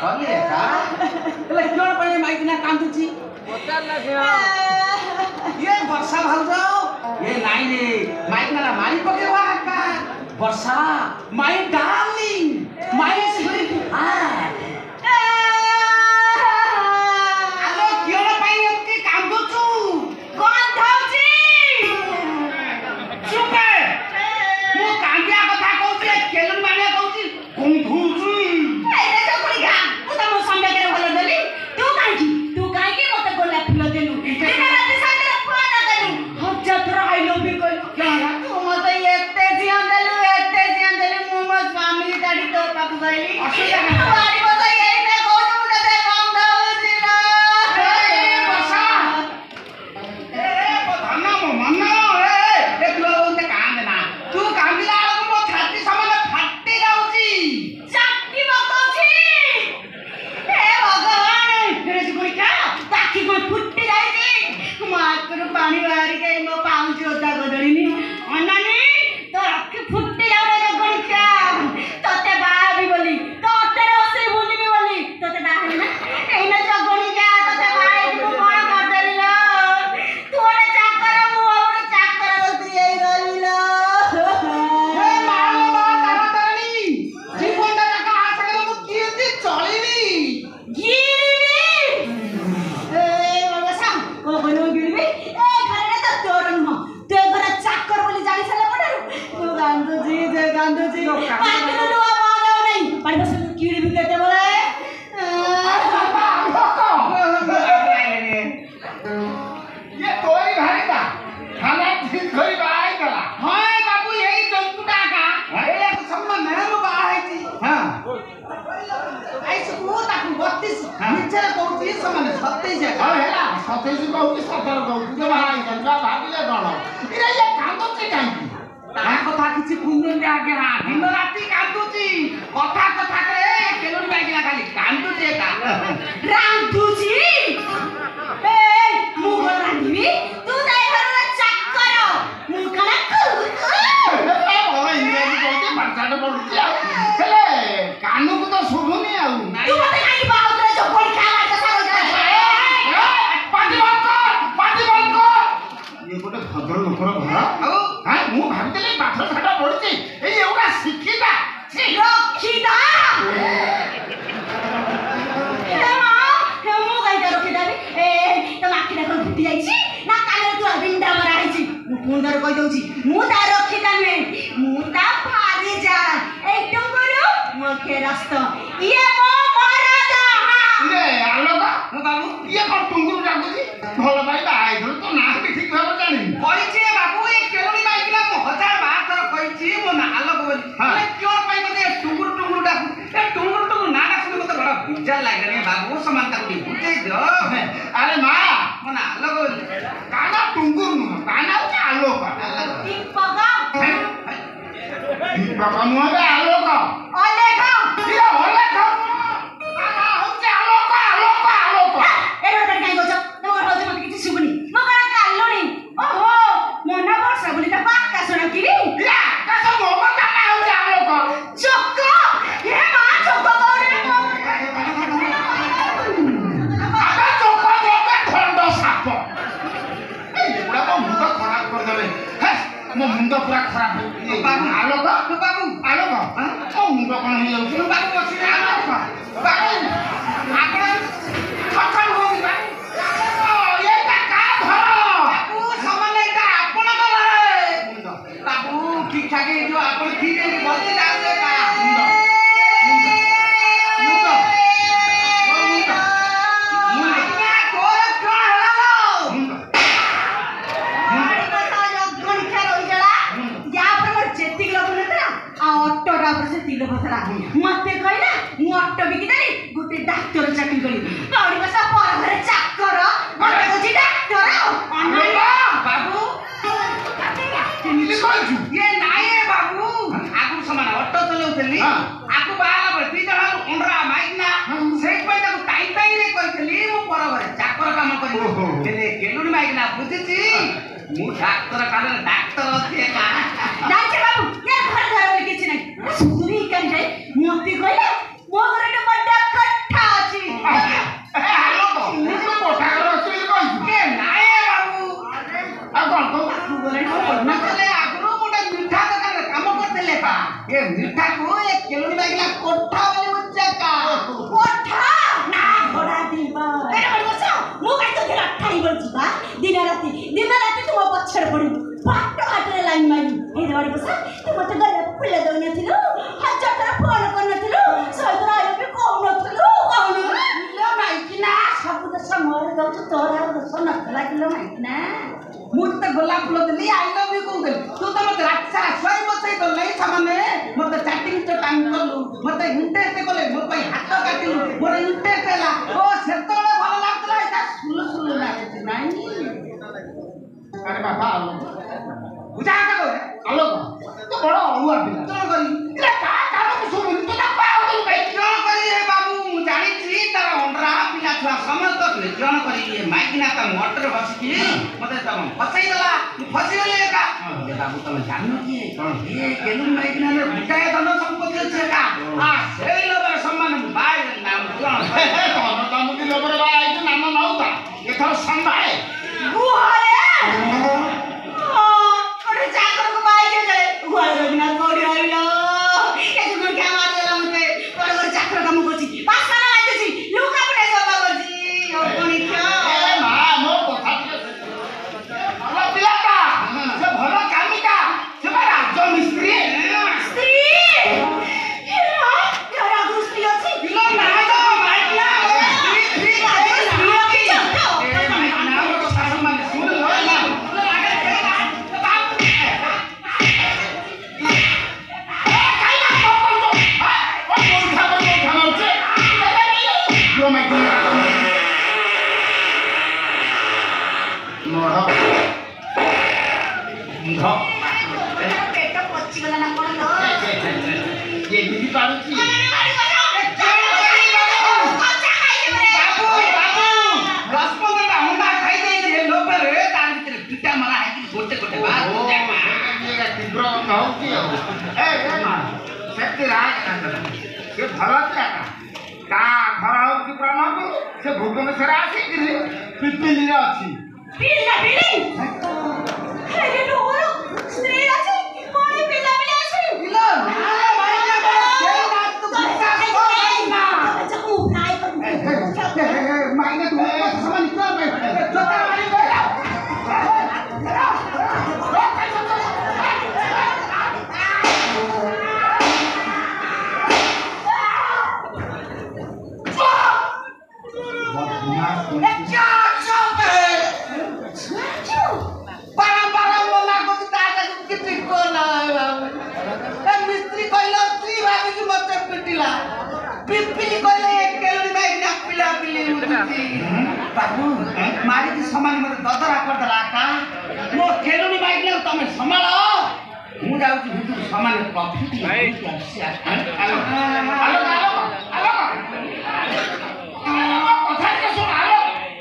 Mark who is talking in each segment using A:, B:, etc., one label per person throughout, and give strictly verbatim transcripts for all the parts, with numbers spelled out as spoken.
A: खाली का ले क्यों पहिले माइक ना कांदुची
B: पचार ना क्यों
A: ये वर्षा भाउजू ये नाही रे माइक ना मारी पकेवा का वर्षा my darling my sweetheart आलो क्यों पाई एती कांदुचू
C: कोन धाउची
A: चुप मु कांदिया कथा कहउची केलन माने कहउची कुंधुची
C: एते चकुड़ी गा मु त मो संगे करे भलो देली तू काई तू काई के मते गोला फुल देलु दिन रात साथे फोन देलु हम जत्रा आई लव यू कहलु क्या तू मते एते जियान देलु एते जियान देलु मु मो स्वामी गाड़ी तो पाक गइली
A: असुविधा
C: वाली मते एई ने कहू तू मते काम दाउची ना
A: ए वर्षा ए बधाना मो मन्ना ए एक लोग ते कांद ना तू कांदिला को मो छाती समान फाटी जाउची
C: चाकी बकौची हे भगवान फेरे कोई क्या ताकि कोई फुट्टी जाईची मार कर पानी बाहर के मो पाउची ओदा गडळीनी अनानी तो अक्की फुट्टी जाऊ रे गणी क्या तते बाबी बोली तते रोसे बोली भी बोली तते बाहर ना एई ना जगणी क्या तते भाई तू कोण कर देली ना तू ओरे चाकर मु ओरे चाकर रोती एई गली ना
A: हे मालो बा तारातारणी जीवनटा का आसगले मु कीर्ति चळीबी
C: गिरवी ए बाबा सा को बनो गिरवी ए घरे तो तोर न ते घर चाकर बोली जाई सला पडरू तू गांधो जी जे गांधो जी पाकिलो लुआ मानो नहीं पानी बस गिरवी कहते बोले
A: ये तोरी भाईदा खाना ठीक होई बाई कला हाय बाबू यही जंतुटा का ए सम्मान नेम बाई छी हां आई सुको ताकू बत्तीस निचर कहउची समान सत्ताईस का हेला सत्ताईस कहउची सत्तर कहउची जे भाई जंतुआ भाबिले गण इरे ये कांदुची काई ता कथा किछि कुंदन दे आगे हां दिन राती कांदुची कथा कथा करे केलोनी बाईला खाली कांदुची का
C: रांधुची ए मु घर रांधिबी तू जाई घर चाकर मु कना करू
A: ए बोला इंग्लिश बोलते भाषाटा बोलती आ हेले कानू को तो सुभुनी आउ
C: तू मते काई बाउद्रे चोपड़ी खाला जसा हो
A: पाटी बंद कर पाटी बंद कर ये गोटे भद्र लोकर घर आउ हां मु भाबितले पाठ छाटा पडुची ए एउडा शिखिता छी
C: रखिदा हे मां हे मु काई जा रखिदा ए तो माखी देखो फुटी जाईची ना काले तू बिंडा मरा आईची मु पुंदर कहि दउची मु ता रखिदा ने मु ता फारी जा ए टुंगुरु मोखे रास्ता ये मो महाराजा
A: रे आलोका मु बाबू ये कोन टुंगुरु डाकुची भलो भाई बाई धर तो ना भी ठीक भाबो जानी कहिछि बाबू ए केलोनी माइकला मु हजार बार थर कहिछि मो ना आलोक बोली ए क्यों पाई मते टुंगुरु टुंगुरु डाकू ए टुंगुरु टुंगुरु ना ना सुनि मते बड़ा बिजार लागे रे बाबू समान ताकू बुझे दो अरे मां मो ना आलोक बोली काना टुंगुरु न काना उचे आलोक
C: दीपका
A: दीपका नु बे आलोक
C: अलेखा
A: ये अलेख काना उचे आलोक आलोक आलोक
C: ए रे काई गोछ तोर होजे मते किछि सुबुनी म करा काल्लोनी ओहो मोना वर्षा बोली त पाक्का सुना किरी
A: या का सब मोमा काना उचे आलोक
C: चक्क हे मा चक्क गौरे
A: आगा चोक देबे खंड साप ए एबुडा को मुंड खराब कर देबे हे मो मुंड पूरा खराब हो बाबू आलोक तो बाबू आलोक हां ओ मुंड कोन हे जाउ बाबू बसी आलोक बाबू आपण खखन हो बाबू ये ता का घर बाबू समान एटा आपण घर बाबू ठीक ठाक जो आपण ठीक है बसी जाते का मुंड मुंड मुंड मुंड कोर कोन हला मुंड
C: गाड़ी बता जगण खेर होई जड़ा या पर मोर जेती किलो बोलतरा आ ऑटो रा पर से तिलो बसरा मते कहला मु ऑटो बिकी देली गुटे डाक्टर चाकरी करी गाड़ी बसा पर घरे चाकर मते कोची डाक्टर अनला
A: बाबू लिखो ये नाई है बाबू आगु समान ऑटो चलाउथली आगु बाला पर ती जणा ओंडरा माइना सेई पय ताकू टाइम टाइम रे कहथली मु पर घरे चाकर काम करी बेले केलुनी माइना बुझिची मु डाक्टर काले डाक्टर अछि का
C: जाचे बाबू ये घर घर में किछ नहीं सुधुरी कर जाई मते कहला मो घरे बड्डा कट्ठा
A: देखा ये मिठा को ये केलोनी बागिला कोठा वाली उच्चा का
C: कोठा ना घोड़ा दीबा अरे बड़ बसा मु काई तो खेला ठाई बड़ जीवा दिन राती दिन राती तुम पछड़ पड़ी पाट हाटरे लाइन मारी ए बड़ बसा तू मते गले फुले दउ नथिलो हजार तरह फोन कर नथिलो सयतरा आयो पे कहू नथिलो कहू लो नाइ कि ना सब तो समोर दउ तो तोरा दस न लागिलो नाइ कि ना
A: मुझ तो गोलाप फूल दिली आई लव यू कहू तू तो मत रात सारा सोई बसई तो नहीं सामने मत चैटिंग तो टाइम करलु मत इंटरेस्ट कले मो पई हाथ काटिलु मोर इंटरेस्ट हैला ओ सेतोळे भल लागतला एटा सुलु सुलु लागछ नाही अरे बाबा बुझा का आलो तो बड़ अळुआ पिला तो करी इला का कारो को सुनु तो ना पाओ तो कई क्यों करी रे बाबू जानी छी तार ओंडरा पिला छुआ समझ तो ले क्यों करी ये माइकिना त मोटर बसकी मते त फसई गला फसी गले का ये बाबू तुम जानो कि ये केलु माइकिना ने गुटाए धन संपत्ति छे का आ सेई लोबर सम्मान बाय नाम कोन धन धन की लोबर बाय तो नाम नौता ये थो संभाए
C: गुहारे अरे चाकर को बाय के गए गुहारे रघुनाथ कोडी आइलो ए जुगुर क्या मार देला मते पर चाकर काम करछि पासा आइते छी लुका पडे सभा करछि ओ कोनी क्या
A: ए मां मो कथा भलो पिलाटा से भलो कामिका से बा राज मिस्त्री
C: स्त्री हेरा हेरा गुस्ती अछि
A: पिलो ना जो माइकना स्त्री स्त्री स्त्री की ए माइकना मो कथा सम्मान सुन लो ना आगे के बाबू ए काइला कोन तो ओ कोन खबर कोन खबर छे यो माइकना मोह मोह
C: पेट पच्ची गला ना कोन लो
A: ये दीदी पारुची भुवनेश्वर आसिक पिपिली अच्छी
C: पिला पिली अरे लोरो स्त्री अछि कोनी पिला पिला अछि
A: पिलो ना भाई ना के रात तो गुस्सा को ना
C: जको फ्राई कर
A: मायने तू समझ क्या मैं जोता वाली गया बाबू मारी की समान मते ददरा कर दला का मो खेलुनी बाइक ले तमे संभालो मु जाउ छी भितर समान कॉफी पी हेलो हेलो हेलो कथा के सुन हेलो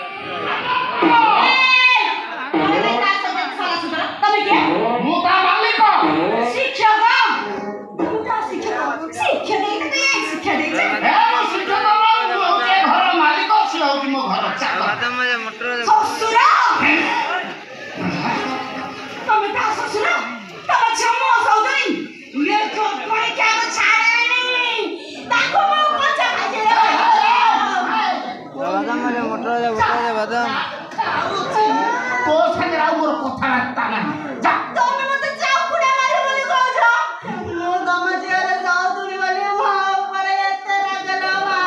C: अरे का सब साला सुधरा तमे के
A: मु ता मालिक
C: शिक्षक तू ता शिक्षक शिक्षक दे के शिक्षक दे
A: ए मो शिक्षक मो घर मालिक छी होती मो घर चाकर
C: ससुरा तमे ता ससुरा तमे छमो सौदरी ये तो कोई क्या को छाड़े नहीं ताको मो कच्चा खाजे
B: बादाम वाले मोटर दे मोटर दे बादाम
A: तो संगे राव मोर कथा लागता ना जा
C: तमे मते जाऊ पुडा मारे बोली कहू छ मो गमजे रे जाऊ तुनी बोली मां पर एते रागला मा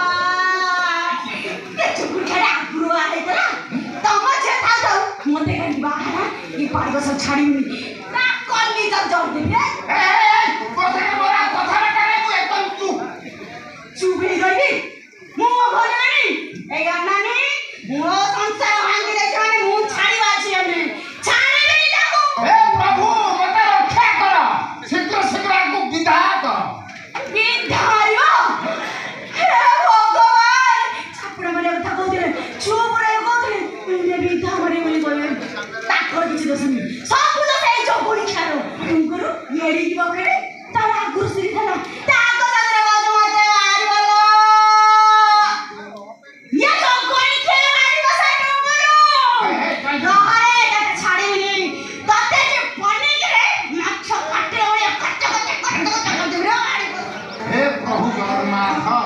C: के चुकुर खड़ा गुरु आहे तरा तमे जे था जाऊ मते कहि बाहर ये पार सब छाड़ी ना कल्ली जब जोड़ दे
A: ए कथा मोरा कथा करे मु एकदम चुप
C: चुप ही रही मो घर नहीं ए गाना नहीं मो संसार भांगी दे माने मु छाड़ी बाची हमने छाड़ी नहीं जाको
A: ए प्रभु मते रक्षा कर शीघ्र शीघ्र को विदा कर
C: विधायो हे भगवान छापड़ा मारे कथा कहते चुप रहे कहते ने विधा मारे बोली बोले ताकर किछि दोष नहीं सब बुझ से
A: ଜଗନ୍ନାଥ